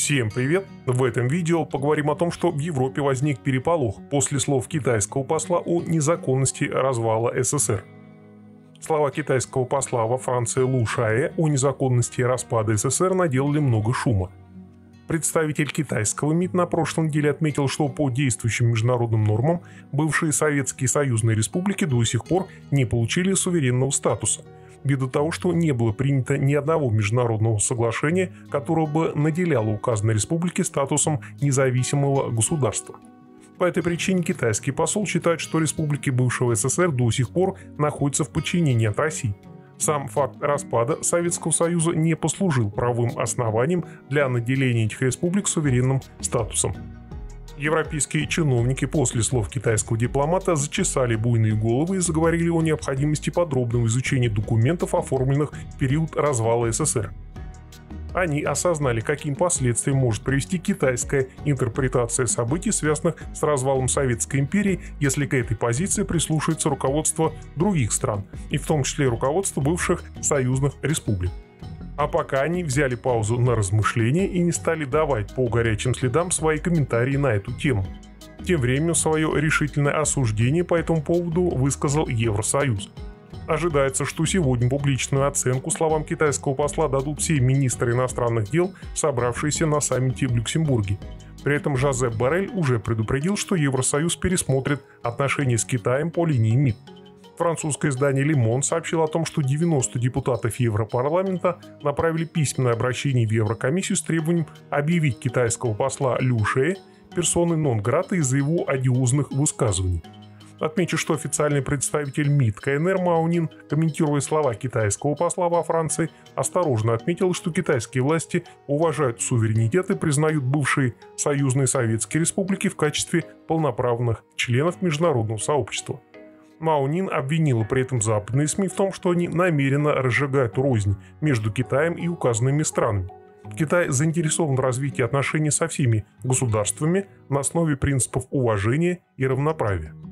Всем привет! В этом видео поговорим о том, что в Европе возник переполох после слов китайского посла о незаконности развала СССР. Слова китайского посла во Франции Лу Шае о незаконности распада СССР наделали много шума. Представитель китайского МИД на прошлой неделе отметил, что по действующим международным нормам бывшие советские союзные республики до сих пор не получили суверенного статуса, ввиду того, что не было принято ни одного международного соглашения, которое бы наделяло указанные республики статусом независимого государства. По этой причине китайский посол считает, что республики бывшего СССР до сих пор находятся в подчинении от России. Сам факт распада Советского Союза не послужил правовым основанием для наделения этих республик суверенным статусом. Европейские чиновники после слов китайского дипломата зачесали буйные головы и заговорили о необходимости подробного изучения документов, оформленных в период развала СССР. Они осознали, каким последствиям может привести китайская интерпретация событий, связанных с развалом Советской империи, если к этой позиции прислушается руководство других стран, и в том числе руководство бывших союзных республик. А пока они взяли паузу на размышления и не стали давать по горячим следам свои комментарии на эту тему. Тем временем свое решительное осуждение по этому поводу высказал Евросоюз. Ожидается, что сегодня публичную оценку словам китайского посла дадут все министры иностранных дел, собравшиеся на саммите в Люксембурге. При этом Жозеп Боррель уже предупредил, что Евросоюз пересмотрит отношения с Китаем по линии МИД. Французское издание «Le Monde» сообщило о том, что 90 депутатов Европарламента направили письменное обращение в Еврокомиссию с требованием объявить китайского посла Лю Шэя персоной нон-грата из-за его одиозных высказываний. Отмечу, что официальный представитель МИД КНР Мао Нин, комментируя слова китайского посла во Франции, осторожно отметил, что китайские власти уважают суверенитет и признают бывшие союзные советские республики в качестве полноправных членов международного сообщества. Мао Нин обвинила при этом западные СМИ в том, что они намеренно разжигают рознь между Китаем и указанными странами. Китай заинтересован в развитии отношений со всеми государствами на основе принципов уважения и равноправия.